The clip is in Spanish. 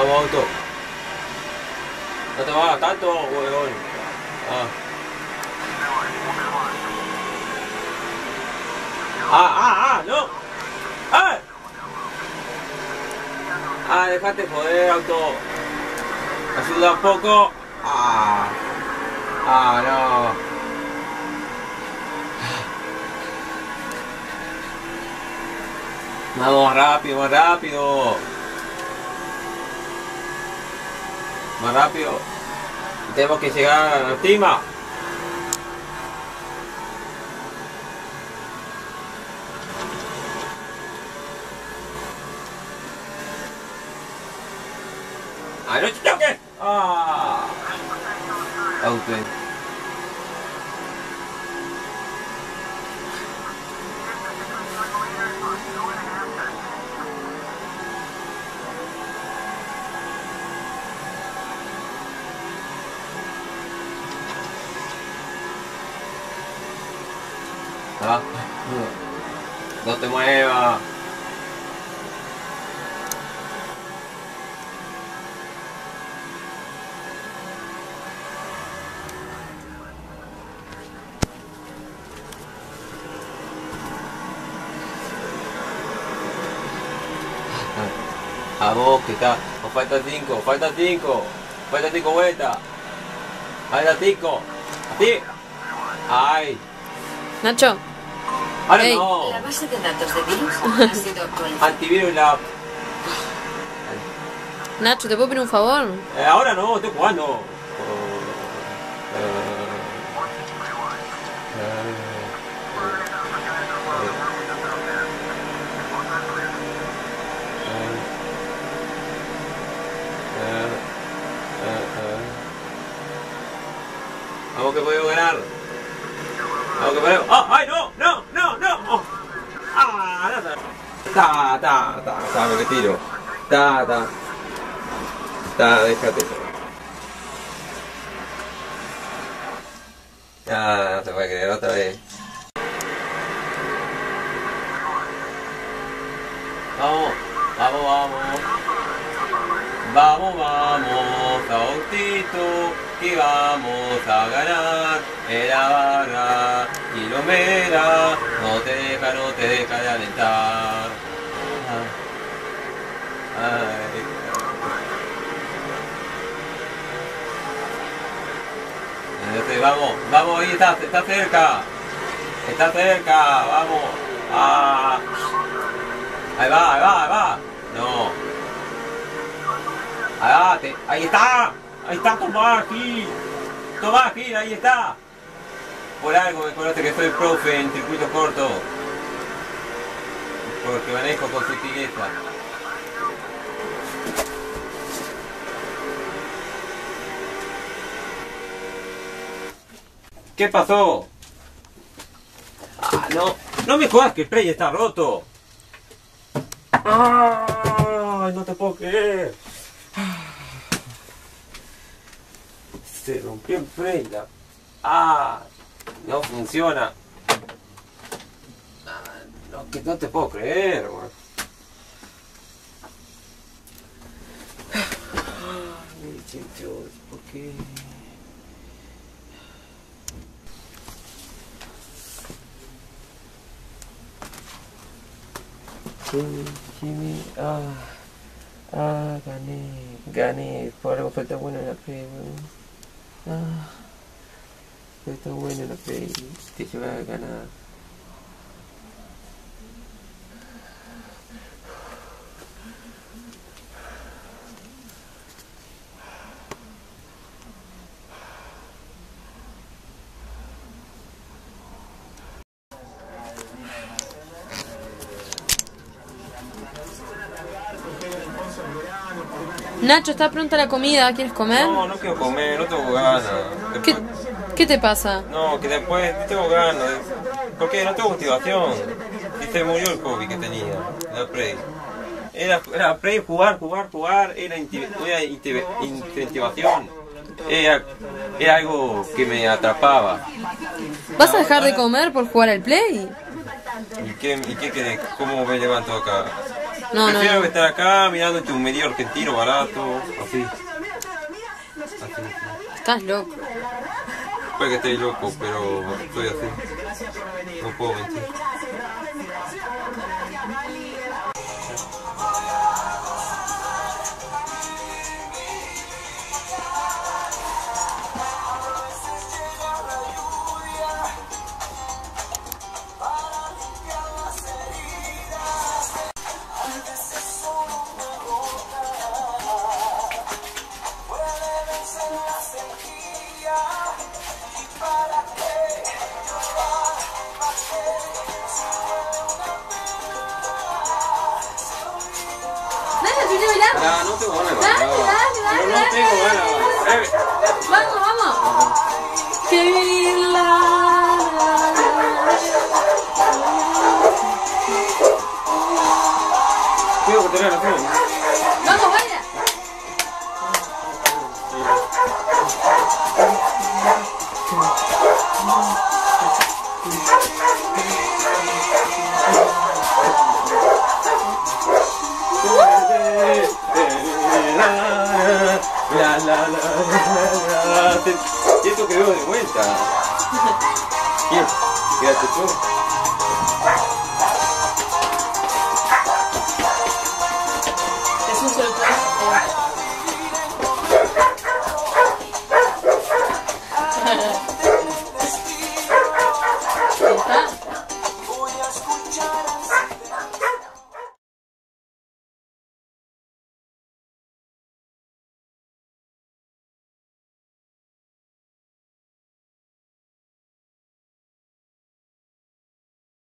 Vamos, auto. No te muevas tanto, huevón. No. Déjate joder, auto. Ayuda un poco. No. Vamos, rápido, más rápido. Más rápido. Tenemos que llegar a la cima. ¡No te choques! Auto. No te muevas. Vos que está. Nos falta 5, falta 5. Falta 5 vueltas. Falta 5. ¡Sí! ¡Ay! Nacho. Ahora Hey. no. La base de datos de virus ha sido actualizada. Antivirus Lab. Nacho, ¿te puedo pedir un favor? Ahora no, estoy jugando. Vamos que podemos ganar. Vamos que podemos. ¡Ay, no! ¡No! ¡No! ¡No! Me retiro. Déjate. No se puede creer otra vez. Vamos, autito, que vamos a ganar. En la barra kilomera, no te deja de alentar. Entonces, vamos, ahí está cerca, vamos. Ahí va. No. Ahí está, Tomás Gil, ahí está. Por algo me conoce que soy profe en circuitos cortos. Porque manejo con sutileza. ¿Qué pasó? No me jodas que el play está roto. Ay, no te puedo creer. Se rompió el play. No funciona. No te puedo creer, güey. ¿Por qué? Jimmy, gané, por algo falta bueno en la play, falta bueno en la play, te lleva a ganar. Nacho, ¿está pronta la comida? ¿Quieres comer? No quiero comer, no tengo ganas. ¿Qué te pasa? No, que después no tengo ganas. Porque no tengo motivación. Y se murió el hobby que tenía, la Play. Era Play, jugar, era incentivación. Era algo que me atrapaba. ¿Vas a dejar de comer por jugar al Play? ¿Y qué querés? ¿Cómo me levanto acá? No, Prefiero no. estar acá mirándote un medio argentino barato, así. Estás loco. Puede que esté loco, pero estoy así. No puedo mentir. Ah, no tengo ganas de bailar. Pero no tengo ganas de bailar. Vamos, vamos. Que vivir Cuidado que te vean la frente. Vamos, vaya. Siento que veo de vuelta. ¿Quién? Quédate tú. Es un solo ¿Está?